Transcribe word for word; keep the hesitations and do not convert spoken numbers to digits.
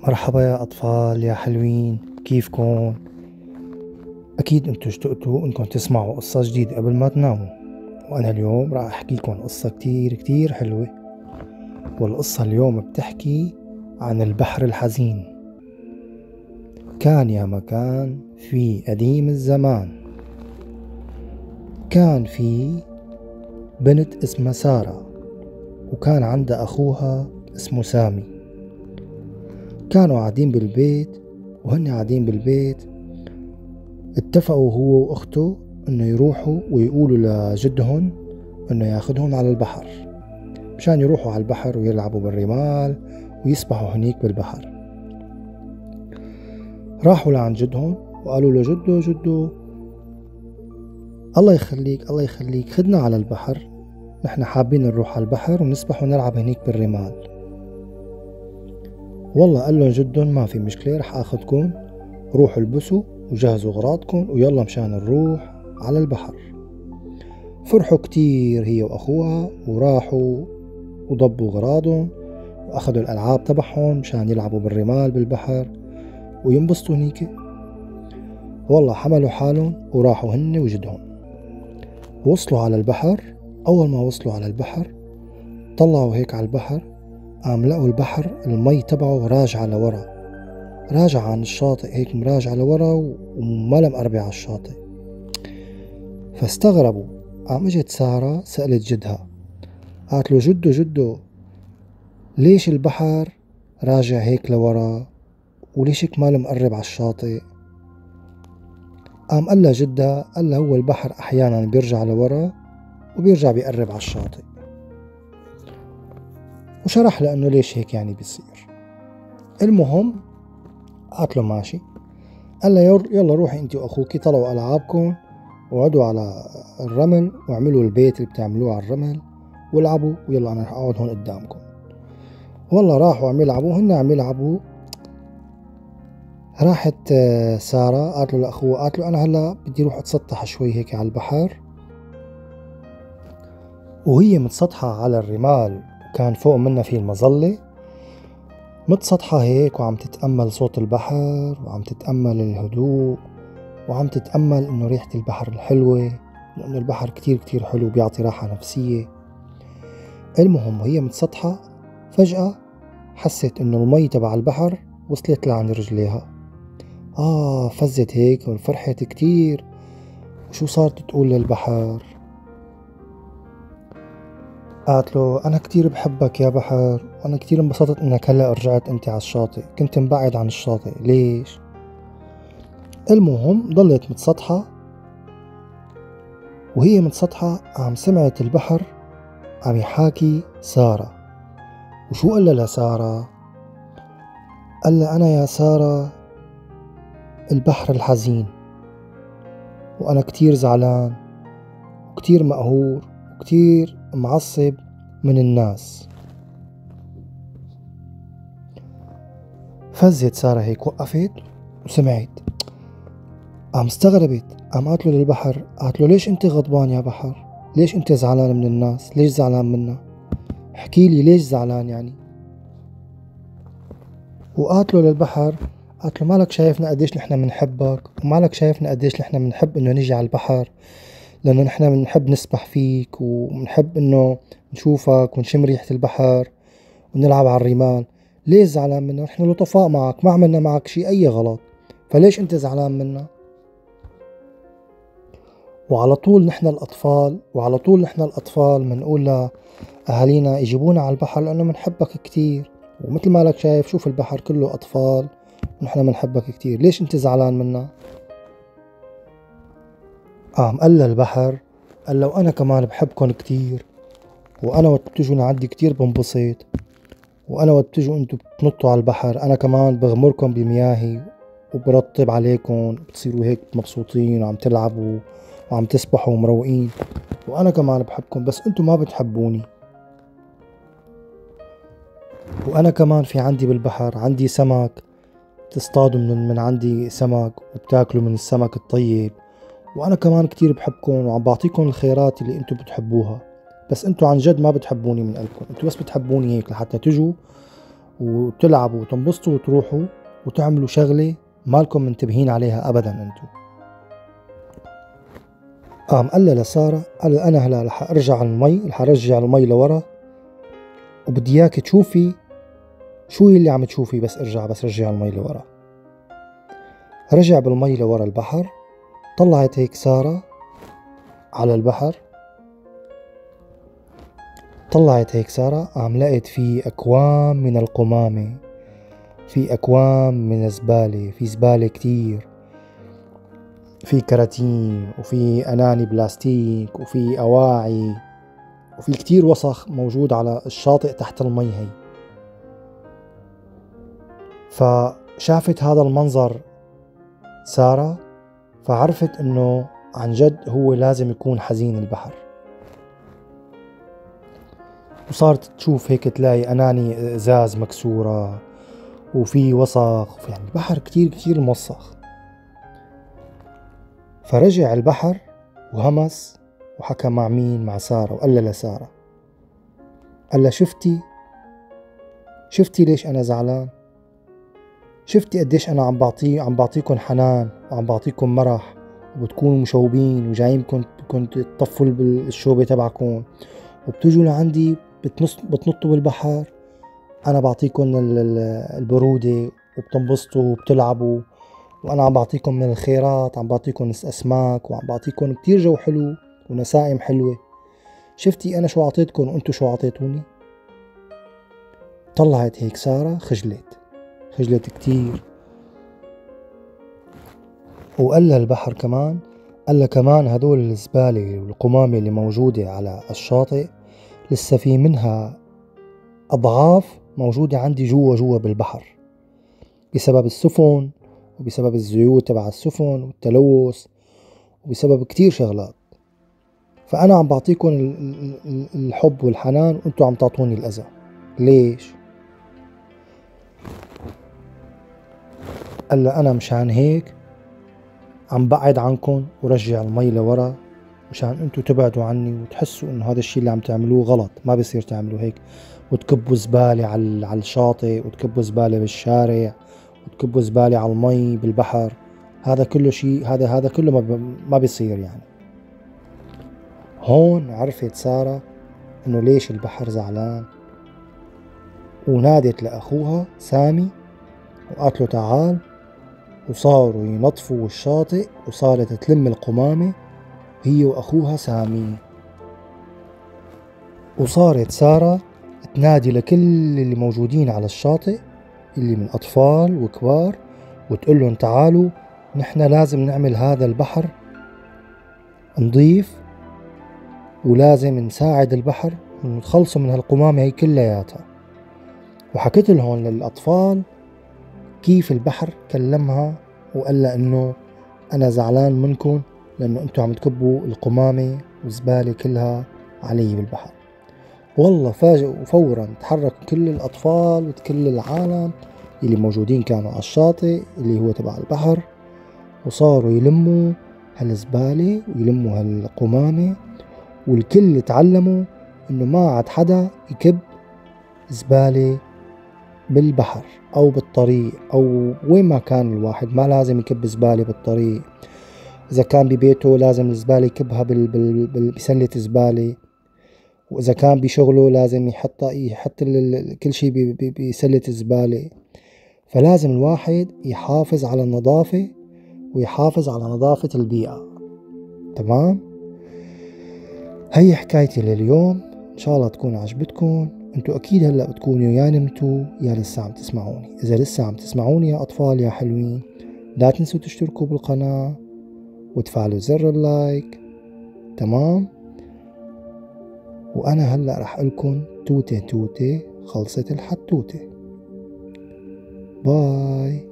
مرحبا يا أطفال يا حلوين، كيفكن؟ أكيد أنتوا اشتقتوا أنكم تسمعوا قصة جديدة قبل ما تناموا. وأنا اليوم راح أحكي لكم قصة كتير كتير حلوة. والقصة اليوم بتحكي عن البحر الحزين. كان يا مكان في قديم الزمان، كان في بنت اسمها سارة، وكان عندها أخوها اسمه سامي. كانوا قاعدين بالبيت، وهن قاعدين بالبيت اتفقوا هو واخته انه يروحوا ويقولوا لجدهم انه ياخدهم على البحر مشان يروحوا على البحر ويلعبوا بالرمال ويسبحوا هنيك بالبحر. راحوا لعند جدهم وقالوا له جدو جدو الله يخليك الله يخليك خدنا على البحر، نحن حابين نروح على البحر ونسبح ونلعب هنيك بالرمال. والله قال لهم جدهم ما في مشكلة، رح اخدكم، روحوا البسوا وجهزوا اغراضكم ويلا مشان نروح على البحر. فرحوا كتير هي واخوها وراحوا وضبوا اغراضهم واخذوا الالعاب تبعهم مشان يلعبوا بالرمال بالبحر وينبسطوا هنيك. والله حملوا حالهم وراحوا هن وجدهم. وصلوا على البحر. اول ما وصلوا على البحر طلعوا هيك على البحر، قام لقوا البحر المي تبعه راجع لورا، راجع عن الشاطئ هيك مراجع لورا وما مقربة على الشاطئ. فاستغربوا. قام اجت سارة سألت جدها، قالت له جدو جدو ليش البحر راجع هيك لورا وليش هيك ما مقرب على الشاطئ؟ قام قال لها جدها، قال لها هو البحر احيانا بيرجع لورا وبيرجع بيقرب على الشاطئ، وشرح لها انه ليش هيك يعني بيصير. المهم قالت له ماشي. قال لها يلا روحي انت واخوكي طلعوا العابكم وقعدوا على الرمل واعملوا البيت اللي بتعملوه على الرمل والعبوا، ويلا انا رح اقعد هون قدامكم. والله راحوا عم يلعبوا، هن عم يلعبوا. راحت سارة قالت له لاخوها، قالت له انا هلا بدي اروح اتسطح شوي هيك على البحر. وهي متسطحة على الرمال، كان فوق منها في المظلة، متسطحة هيك وعم تتأمل صوت البحر وعم تتأمل الهدوء وعم تتأمل انه ريحة البحر الحلوة، لانه البحر كتير كتير حلو بيعطي راحة نفسية. المهم وهي متسطحة فجأة حست انه المي تبع البحر وصلت لعند رجليها. اه فزت هيك وفرحت كتير. وشو صارت تقول للبحر؟ قالت له انا كتير بحبك يا بحر، وانا كتير انبسطت انك هلا رجعت انت على الشاطئ، كنت مبعد عن الشاطئ ليش؟ المهم ضلت متسطحة. وهي متسطحة عم سمعت البحر عم يحاكي سارة. وشو قال لها سارة؟ قال لها أنا يا سارة البحر الحزين، وأنا كتير زعلان وكتير مقهور وكتير معصب من الناس. فزت سارة هيك، وقفت وسمعت، قام استغربت. قام قالت له للبحر، قالت له ليش انت غضبان يا بحر؟ ليش انت زعلان من الناس؟ ليش زعلان منا؟ احكي لي ليش زعلان يعني؟ وقالت له للبحر، قالت له مالك شايفنا قديش نحن منحبك، ومالك شايفنا قديش نحن منحب انه نيجي على البحر، لانه نحن منحب نسبح فيك ومنحب انه نشوفك ونشم ريحة البحر ونلعب على الرمال. ليش زعلان منا؟ نحن لطفاء معك، ما عملنا معك شي اي غلط، فليش انت زعلان منا؟ وعلى طول نحن الأطفال وعلى طول نحن الأطفال منقول لأهالينا يجيبونا على البحر لأنه منحبك كتير، ومثل ما لك شايف شوف البحر كله أطفال ونحن منحبك كتير، ليش انت زعلان منا؟ قام قال للبحر، قال لو أنا كمان بحبكن كتير، وأنا وقت بتجوا عندي كتير بنبسط، وأنا وقت بتجوا انتو بتنطوا على البحر أنا كمان بغمركن بمياهي وبرطب عليكن، بتصيروا هيك مبسوطين وعم تلعبوا وعم تسبحوا ومروقين، وأنا كمان بحبكم بس انتو ما بتحبوني. وأنا كمان في عندي بالبحر عندي سمك، تصطادوا من, من عندي سمك وبتاكلوا من السمك الطيب، وأنا كمان كتير بحبكم وعم بعطيكم الخيرات اللي انتو بتحبوها، بس انتو عن جد ما بتحبوني من قلبكم، انتو بس بتحبوني هيك لحتى تجوا وتلعبوا وتنبسطوا وتروحوا وتعملوا شغلة مالكم منتبهين عليها أبدا أنتو. قام قال لسارة، قال أنا هلا رح أرجع المي، رح أرجع المي لورا وبدي إياك تشوفي شو اللي عم تشوفي، بس ارجع بس رجع المي لورا. رجع بالمي لورا البحر، طلعت هيك سارة على البحر، طلعت هيك سارة قام لقيت في أكوام من القمامة، في أكوام من الزبالة، في زبالة كتير، في كراتين وفي أناني بلاستيك وفي أواعي وفي كتير وسخ موجود على الشاطئ تحت المي هي. فشافت هذا المنظر سارة، فعرفت انه عن جد هو لازم يكون حزين البحر. وصارت تشوف هيك تلاقي أناني ازاز مكسورة وفي وسخ، يعني البحر كتير كتير موسخ. فرجع البحر وهمس وحكى مع مين؟ مع سارة، وقال لها لسارة، قال لها شفتي شفتي ليش أنا زعلان؟ شفتي قديش أنا عم بعطي عم بعطيكم حنان وعم بعطيكم مرح، وبتكونوا مشوبين وجايين كنت كنت تطفوا بالشوبة تبعكم وبتجوا لعندي بتنص بتنطوا بالبحر، أنا بعطيكم البرودة وبتنبسطوا وبتلعبوا، وأنا عم بعطيكم من الخيرات، عم بعطيكم أسماك وعم بعطيكم كتير جو حلو ونسائم حلوة. شفتي أنا شو عطيتكم وأنتوا شو عطيتوني؟ طلعت هيك سارة خجلت خجلت كتير. وقال لها البحر كمان، قال لها كمان هدول الزبالة والقمامة اللي موجودة على الشاطئ لسه في منها أضعاف موجودة عندي جوا جوا بالبحر، بسبب السفن وبسبب الزيوت تبع السفن والتلوث وبسبب كتير شغلات. فأنا عم بعطيكم الحب والحنان وأنتوا عم تعطوني الأذى. ليش؟ قال لها أنا مشان هيك عم بعد عنكم ورجع المي لورا، مشان انتوا تبعدوا عني وتحسوا انه هذا الشيء اللي عم تعملوه غلط، ما بيصير تعملوا هيك وتكبوا زبالة على على الشاطئ وتكبوا زبالة بالشارع وتكبوا زبالة على المي بالبحر. هذا كله شيء هذا هذا كله ما ما بيصير. يعني هون عرفت سارة انه ليش البحر زعلان، ونادت لأخوها سامي وقالت له تعال، وصاروا ينظفوا الشاطئ وصارت تلم القمامة هي وأخوها سامي. وصارت سارة تنادي لكل اللي موجودين على الشاطئ اللي من أطفال وكبار وتقول لهم تعالوا نحن لازم نعمل هذا البحر نظيف، ولازم نساعد البحر ونخلصوا من هالقمامة هي كلياتها. وحكيت لهم للأطفال كيف البحر كلمها وقال لها إنه أنا زعلان منكم لأنه أنتوا عم تكبوا القمامة والزبالة كلها علي بالبحر. والله فاجئوا وفورا تحرك كل الأطفال وكل العالم اللي موجودين كانوا على الشاطئ اللي هو تبع البحر، وصاروا يلموا هالزبالة ويلموا هالقمامة، والكل تعلموا إنه ما عاد حدا يكب زبالة بالبحر أو بالطريق أو وين ما كان. الواحد ما لازم يكب زبالة بالطريق، إذا كان ببيته لازم الزبالة يكبها بال بال بال بسلة زبالة، وإذا كان بشغله لازم يحط يحط كل شيء بسلة زبالة. فلازم الواحد يحافظ على النظافة ويحافظ على نظافة البيئة. تمام؟ هي حكايتي لليوم، إن شاء الله تكون عجبتكم. انتوا أكيد هلأ بتكونوا يا نمتوا يا لسه عم تسمعوني. إذا لسه عم تسمعوني يا أطفال يا حلوين، لا تنسوا تشتركوا بالقناة وتفعلوا زر اللايك. تمام؟ وأنا هلأ رح أقولكم توتة توتة خلصت الحتوتة. باي.